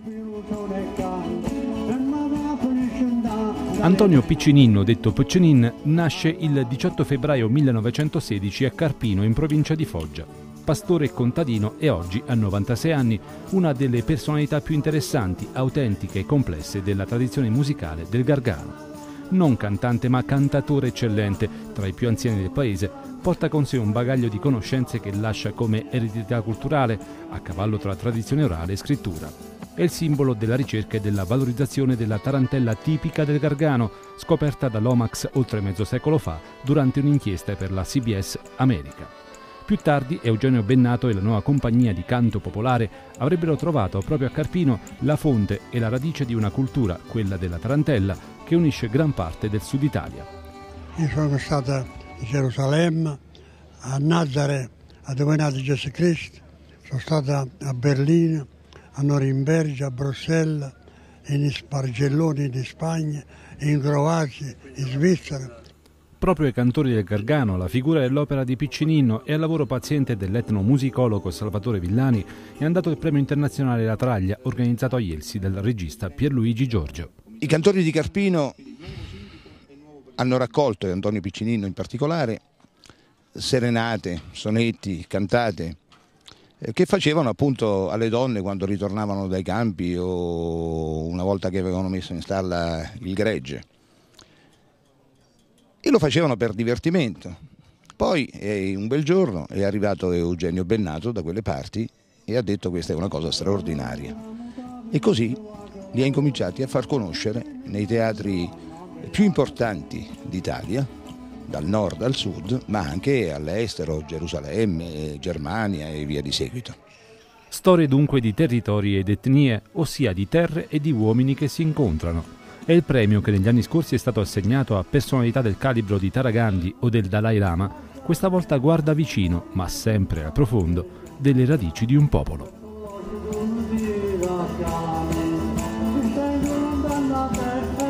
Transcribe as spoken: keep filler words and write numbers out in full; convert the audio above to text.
Antonio Piccininno, detto Piccinin, nasce il diciotto febbraio millenovecentosedici a Carpino, in provincia di Foggia. Pastore e contadino, e oggi ha novantasei anni, una delle personalità più interessanti, autentiche e complesse della tradizione musicale del Gargano. Non cantante ma cantatore eccellente, tra i più anziani del paese, porta con sé un bagaglio di conoscenze che lascia come eredità culturale, a cavallo tra tradizione orale e scrittura. È il simbolo della ricerca e della valorizzazione della tarantella tipica del Gargano, scoperta dall'Omax oltre mezzo secolo fa durante un'inchiesta per la C B S America. Più tardi Eugenio Bennato e la nuova compagnia di canto popolare avrebbero trovato proprio a Carpino la fonte e la radice di una cultura, quella della tarantella, che unisce gran parte del sud Italia. Io sono stato a Gerusalemme, a Nazareth, dove è nato Gesù Cristo, sono stato a Berlino, a Norimberga, a Bruxelles, in Barcellona in Spagna, in Croazia, in Svizzera. Proprio ai cantori del Gargano, la figura dell'opera di Piccininno e al lavoro paziente dell'etnomusicologo Salvatore Villani è andato il premio internazionale La Traglia, organizzato a Ielsi dal regista Pierluigi Giorgio. I cantori di Carpino hanno raccolto, e Antonio Piccininno in particolare, serenate, sonetti, cantate, che facevano appunto alle donne quando ritornavano dai campi o una volta che avevano messo in stalla il gregge. E lo facevano per divertimento. Poi eh, un bel giorno è arrivato Eugenio Bennato da quelle parti e ha detto: questa è una cosa straordinaria. E così li ha incominciati a far conoscere nei teatri più importanti d'Italia, dal nord al sud, ma anche all'estero, Gerusalemme, Germania e via di seguito. Storie dunque di territori ed etnie, ossia di terre e di uomini che si incontrano. È il premio che negli anni scorsi è stato assegnato a personalità del calibro di Tara Gandhi o del Dalai Lama. Questa volta guarda vicino, ma sempre al profondo, delle radici di un popolo.